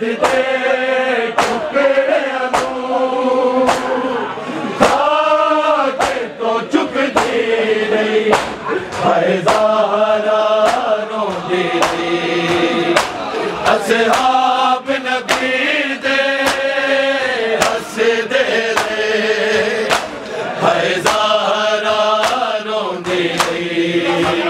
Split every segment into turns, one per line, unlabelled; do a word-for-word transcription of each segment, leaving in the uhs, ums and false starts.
दे टुकड़ियां नूं खाके तो चुकदी रही हाय ज़हरा रोंदी रही असहाब नबी दे हसदे रहे हाय ज़हरा रोंदी रही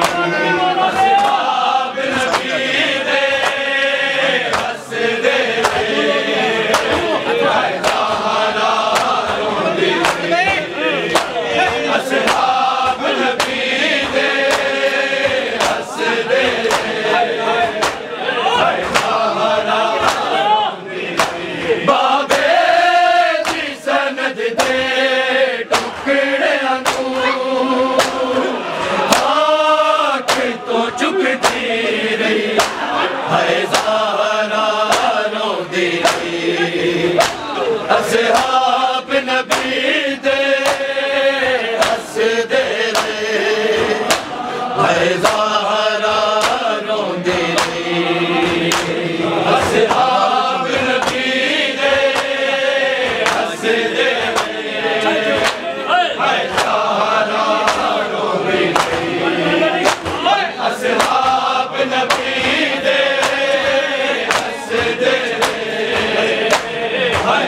असहाब नबी दे हसदे रहे हाय ज़हरा रोंदी रही असहाब नबी दे हसदे रहे हाय ज़हरा रोंदी रही असहाब नबी दे हसदे रहे हाय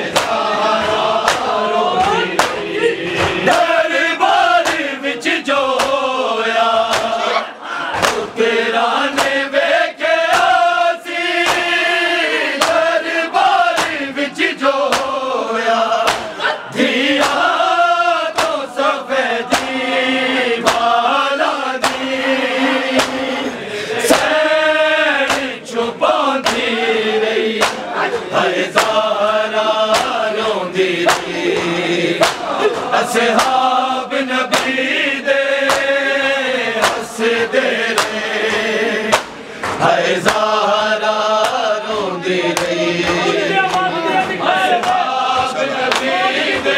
असहाब नबी दे हसदे रहे हाय ज़हरा रोंदी रही असहाब नबी दे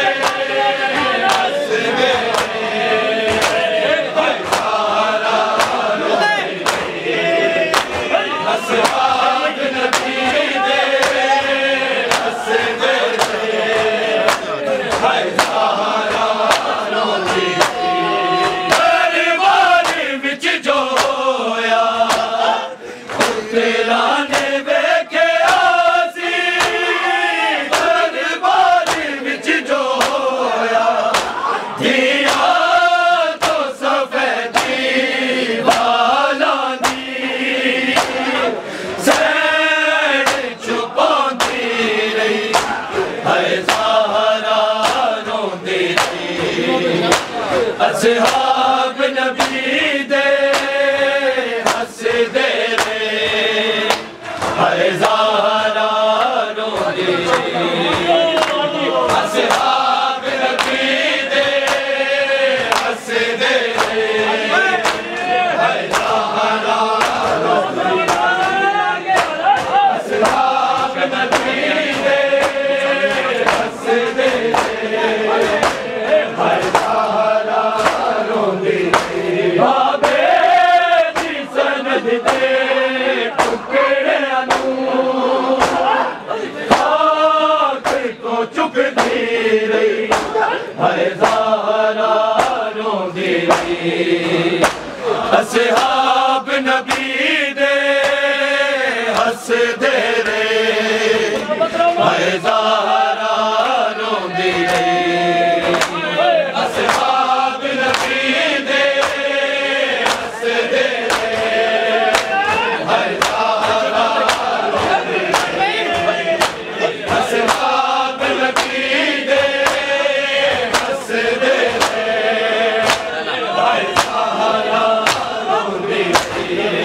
हसदे रहे हाय ज़हरा रोंदी रही असहाब नबी दे हसदे रहे हाय असहाब नबी दे हसदे रहे हाय ज़हरा रोंदी रही असहाब नबी दे हसदे रहे हाय ज़हरा रोंदी रही असहाब नबी दे हसदे रहे हाय बाबे दी सनद दे टुकड़ियां नूं खाके तो चुकदी रही हाय ज़हरा रोंदी रही असहाब नबी दे हसदे रहे हाय ज़हरा रोंदी रही असहाब नबी दे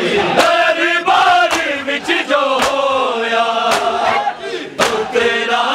दरबार विच जो होया तू तेरा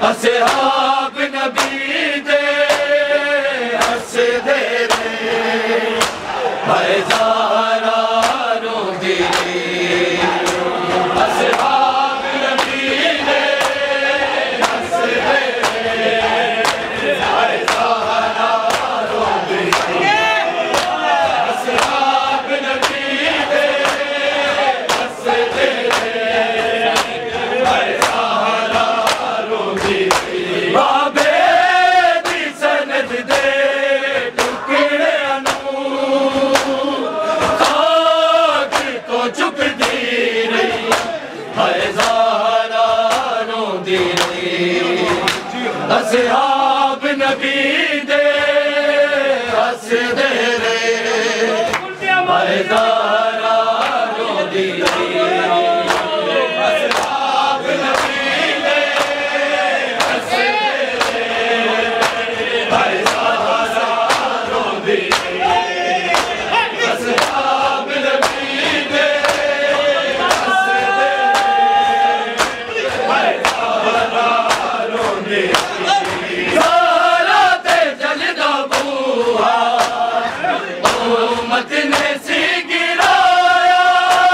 असहाब नबी दे हसदे रे हाय ज़हरा रोंदी असहाब नबी दे हसदे रे हाय ज़हरा रोंदी असहाब नबी दे हसदे रे हाय ज़हरा रोंदी बाबे दी सनद दे टुकड़ियां नूं खाक तो चुकदी रही हाय ज़हरा रोंदी रही असहाब नबी दे हसदे रे हाय ज़हरा रोंदी रही असहाब नबी दे हसदे रे हाय ज़हरा रोंदी रही असहाब नबी दे हसदे रे हाय ज़हरा रोंदी रही ज़हरा ते जलदा बूहा उम्मत ने सी गिराया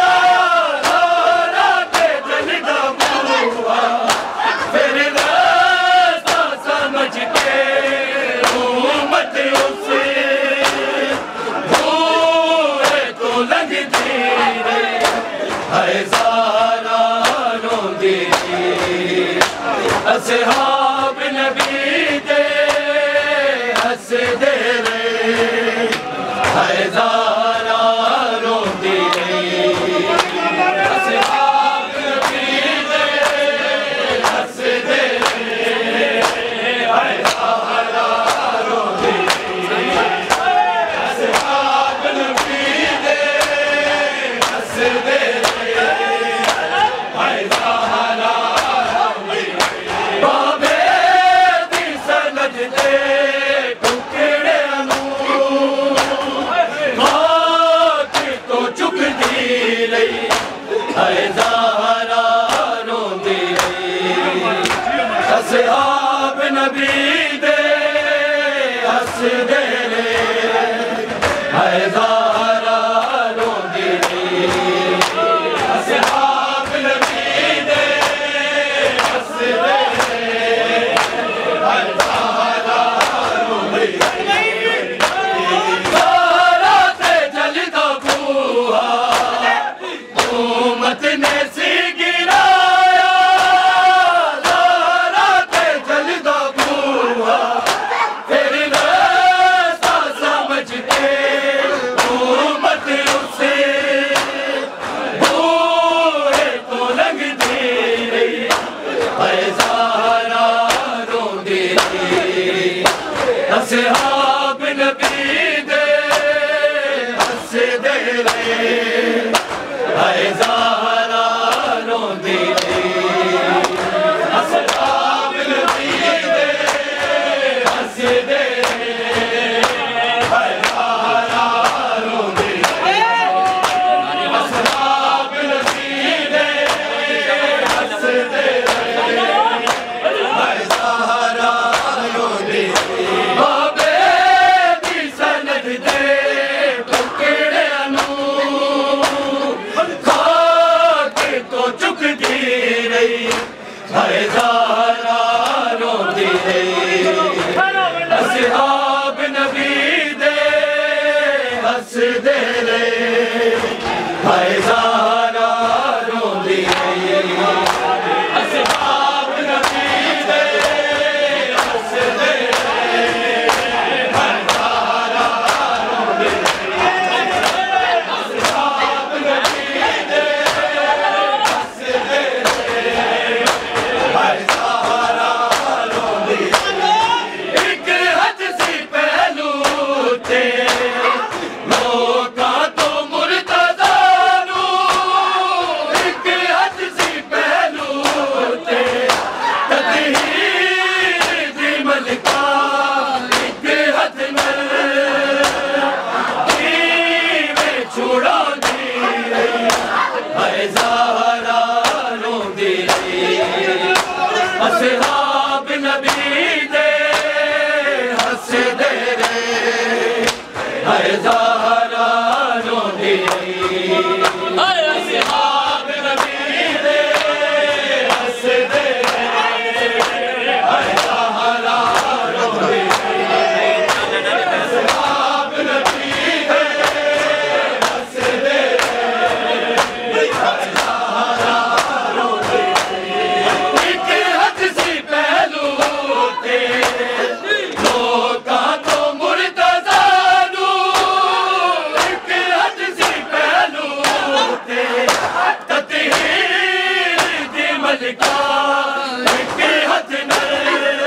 ज़हरा ते जलदा बूहा फिर रास्ता समझ के उम्मत उसे भूए तो लगती रही हाय ज़हरा रोंदी रही असहाब नबी दे हसदे रे हाय ज़हरा रोंदी रही असहाब नबी दे हसदे रे हाय ज़हरा रोंदी रही असहाब नबी दे हसदे रे हाय ज़हरा रोंदी रही बाबे दी सनद दे टुकड़ियां नूं खाक तो चुकदी रही हाय ज़हरा रोंदी रही असहाब नबी दे हसदे रे हाय ज़हरा रोंदी रही असहाब नबी दे हसदे रे हाय ज़हरा रोंदी रही ज़हरा ते जलदा बूहा उम्मत ने सी गिराया ज़हरा ते जलदा बूहा फिर रास्ता समझ के उम्मत उसे भूए तो लगती रही हाय ज़हरा रोंदी रही असहाब नबी दे हसदे रे हाय ज़हरा रोंदी रही असहाब नबी दे हसदे रे हाय ज़हरा रोंदी रही असहाब नबी दे हसदे रे हाय ज़हरा रोंदी रही बाबे दी सनद दे टुकड़ियां नूं खाक तो चुकदी रही हाय ज़हरा रोंदी रही असहाब नबी दे हसदे रे हाय ज़हरा रोंदी रही असहाब नबी दे हसदे रे हाय ज़हरा रोंदी रही असहाब नबी दे हसदे रे हाय ज़हरा रोंदी रही एक हद सी पहलू ते लोकां तो मुर्तज़ा नूं है ज़हरा रोंदी रही हाय असहाब नबी दे हसदे है ज़हरा रोंदी रही असहाब नबी दे हसदे है ज़हरा रोंदी रही एक हथ सी पहलू ते लोकां तो मुर्तज़ा नू एक हथ सी पहलू ते तत्हीर दी मलका एक हथ नाल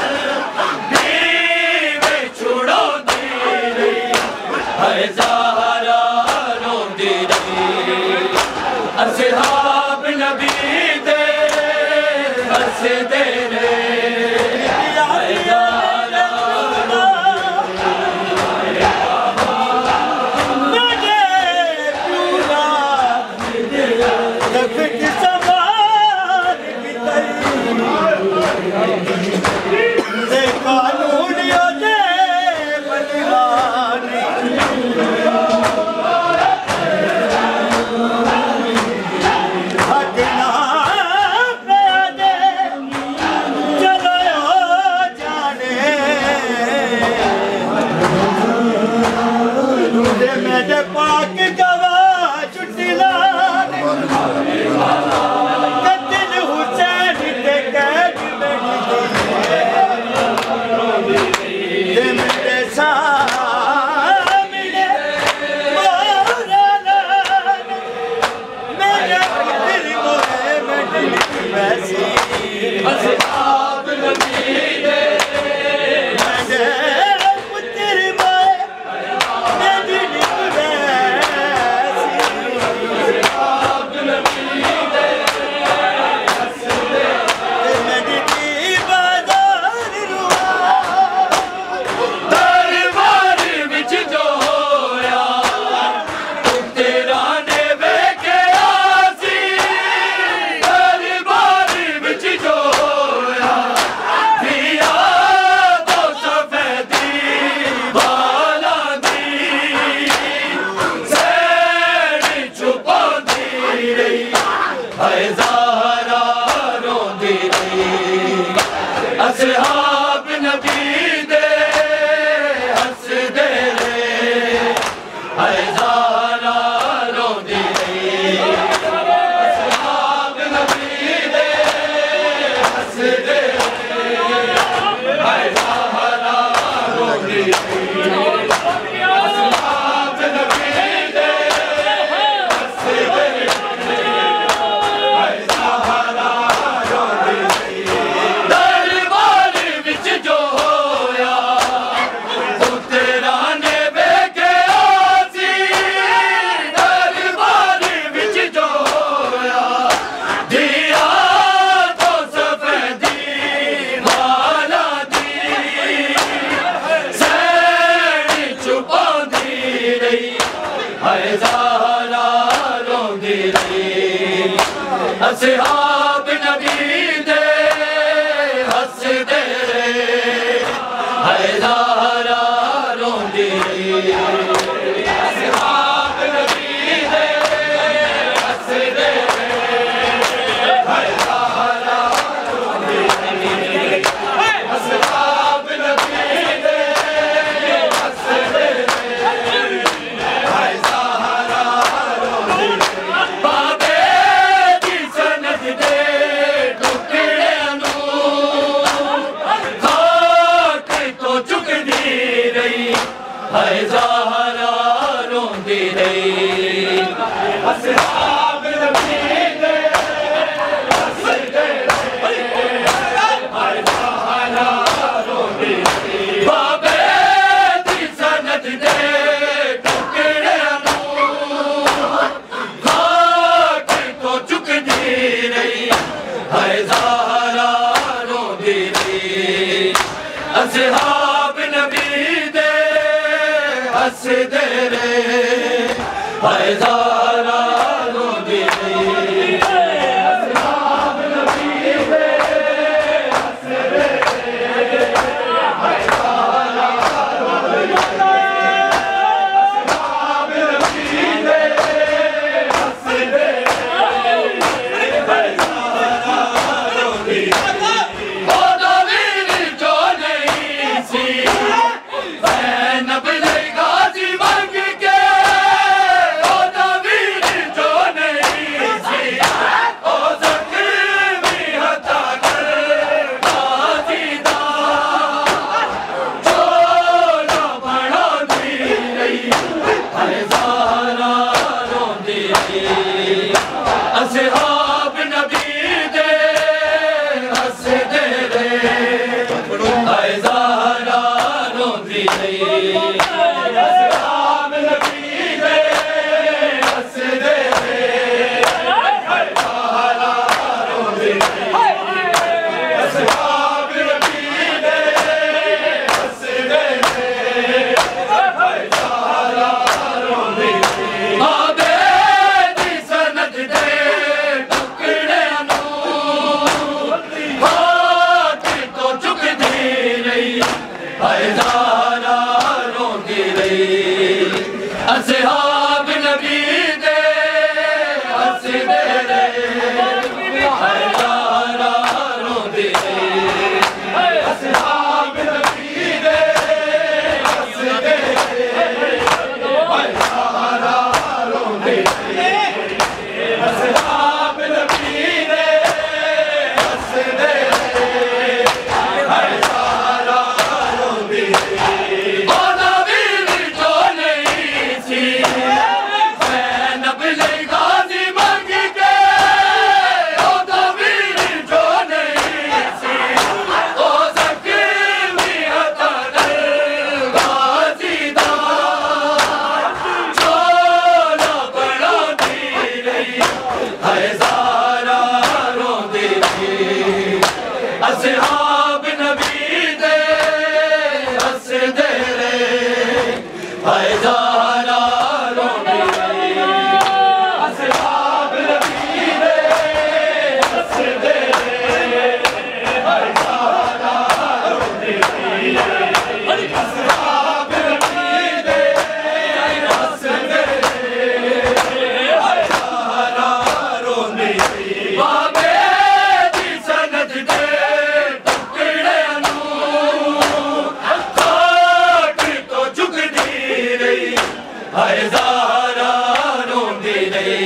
दीवे छुड़ाउंदी रही है ज़हरा रोंदी रही असहाब नबी दे हसदे असहाब नबी दे हसदे है ज़हरा रोंदी रही असहाब नबी दे हसदे है ज़हरा रोंदी रही असहाब नबी दे हसदे है ज़हरा रोंदी रही दरबार विच जो होया पुत्रा ने वेख्या सी दरबार विच जो होया दिया तो सफेदी वाला दी सैनी छुपांदी रही है ज़हरा रोंदी रही असहाब नबी दे हसदे है ज़हरा रोंदी रही असहाब नबी दे हसदे है ज़हरा रोंदी रही असहाब नबी दे हसदे है ज़हरा रोंदी रही बाबे दी सनद दे टुकड़ियां नूं खाक तो चुकदी रही है ज़हरा रोंदी रही असहाब नबी दे हसदे है ज़हरा रोंदी रही बाबे दी सनद दे टुकड़ियां नूं खाक तो चुकदी रही है ज़हरा रोंदी रही असहाब नबी दे हसदे है ज़हरा रोंदी रही असहाब नबी दे हसदे है ज़हरा रोंदी रही असहाब नबी दे हसदे रे हज़ारा रोंदे रे असहाब नबी दे हसदे रे हज़ारा रोंदे रे असहाब नबी दे हसदे रे हज़ारा रोंदे रे असहाब नबी दे हसदे रे हज़ारा रोंदे रे असहाब नबी दे हसदे रे हज़ारा रोंदे रे असहाब नबी दे हसदे रे हज़ारा रोंदे रे बाबे दी सनद दे हज़ारा रोंदे रे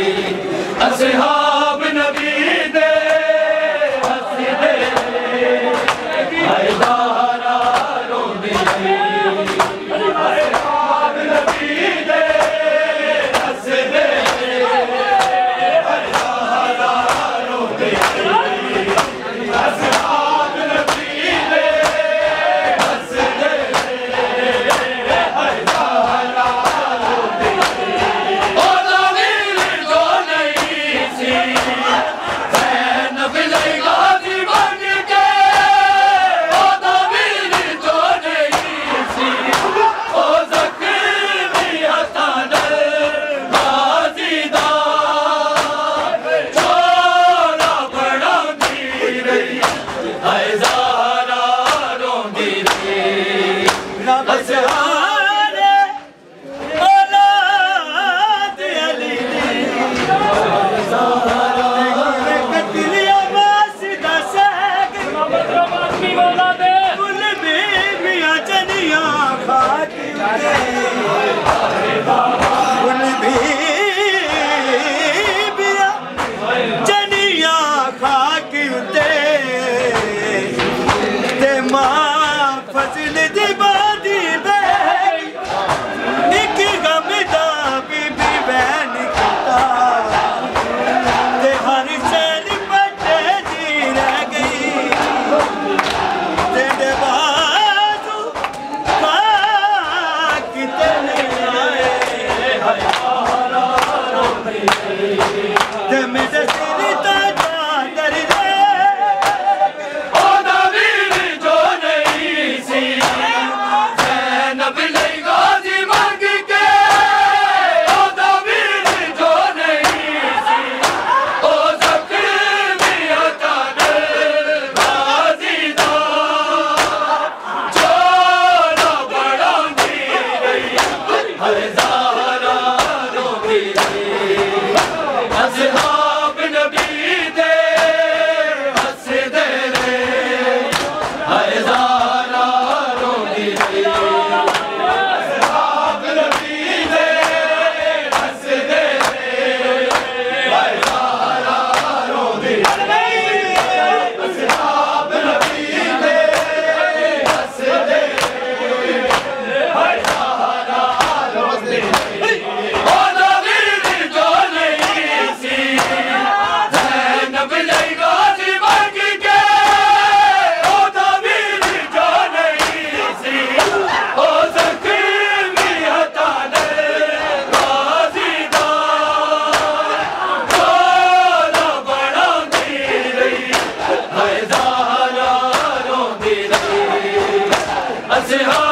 असहाब नबी दे हसदे रे हज़ारा रोंदे रे असहाब नबी दे हसदे रे हज़ारा रोंदे रे असहाब नबी दे हसदे रे हज़ारा असहाब